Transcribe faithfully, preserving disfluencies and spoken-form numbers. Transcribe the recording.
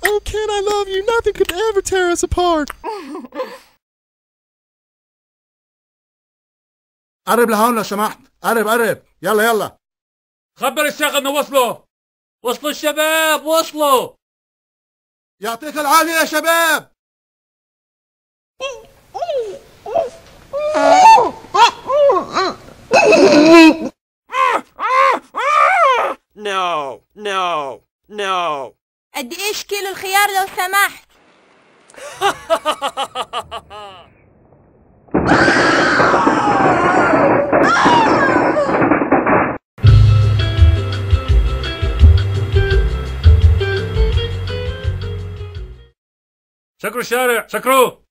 Oh, Ken, I love you. Nothing could ever tear us apart. قرب لهون لو سمحت. قرب قرب. يلا يلا. خبر الشيخ انه وصلوا. وصلوا الشباب وصلوا. يعطيك العافية يا شباب. No, no, no. قد ايش كيلو الخيار لو سمحت؟ سكروا الشارع سكروا.